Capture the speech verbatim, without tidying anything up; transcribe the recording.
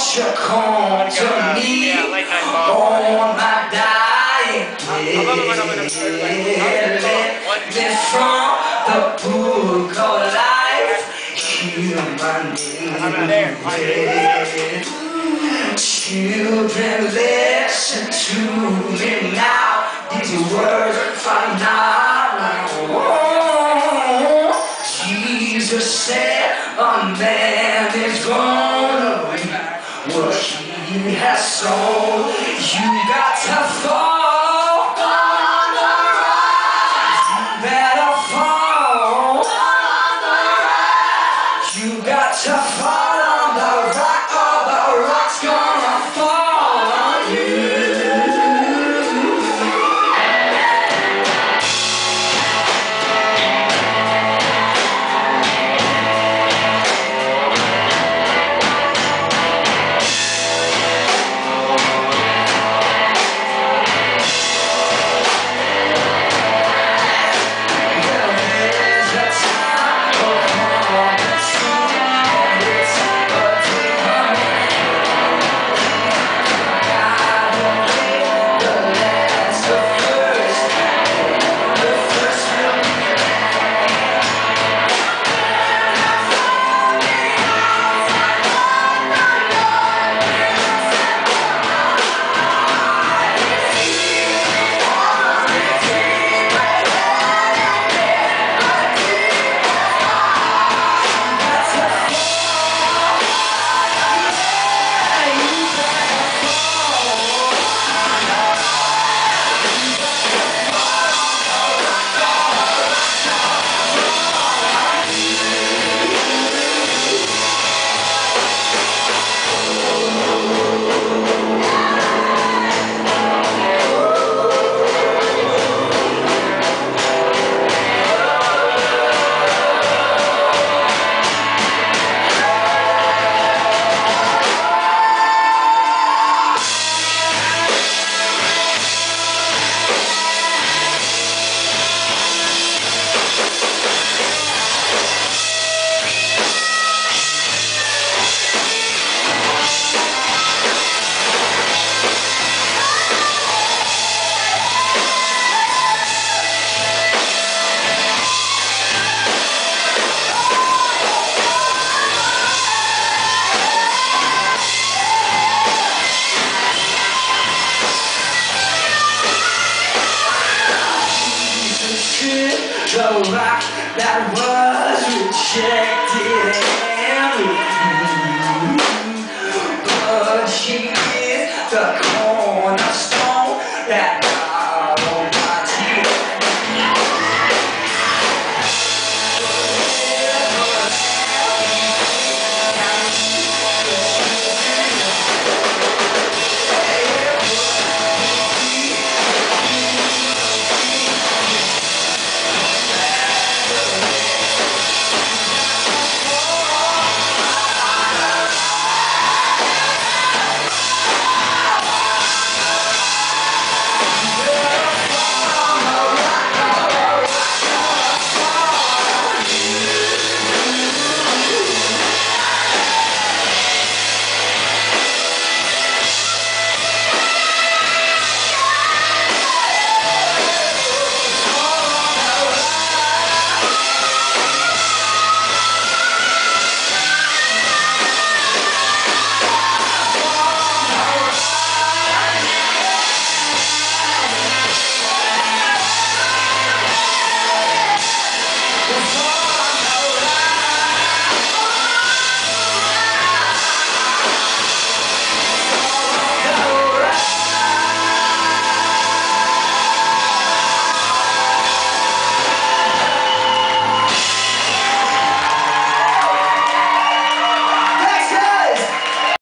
you come to me on my dying bed. Let me from the book of life hear my name. Children, listen to me now. These words are not my own. Jesus said a man is gonna reap what he has sown. You got to fall on the rock. You better fall on the rock. You got to fall on the rock, or the rock's gonna fall on you. The rock that was rejected.